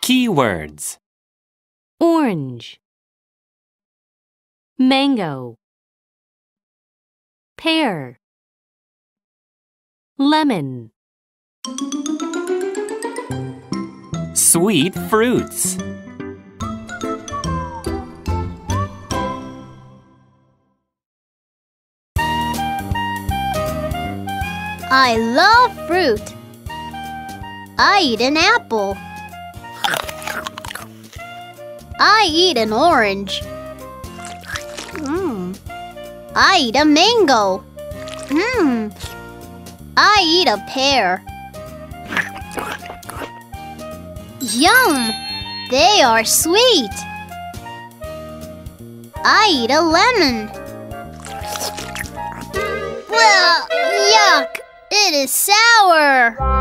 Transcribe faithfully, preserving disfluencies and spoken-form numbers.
Keywords. Orange, mango, pear, lemon. Sweet fruits. I love fruit. I eat an apple. I eat an orange. Mm. I eat a mango. Mm. I eat a pear. Yum! They are sweet. I eat a lemon. Well, yuck! It is sour.